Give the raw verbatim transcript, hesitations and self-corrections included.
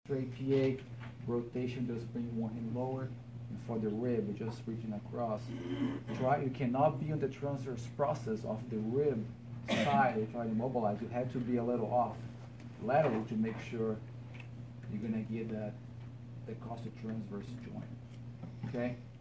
straight P A, rotation, just bring one hand lower. And for the rib, we're just reaching across. Try, you cannot be on the transverse process of the rib side if trying to mobilize. You have to be a little off laterally to make sure you're gonna get that the costo-transverse joint. Okay?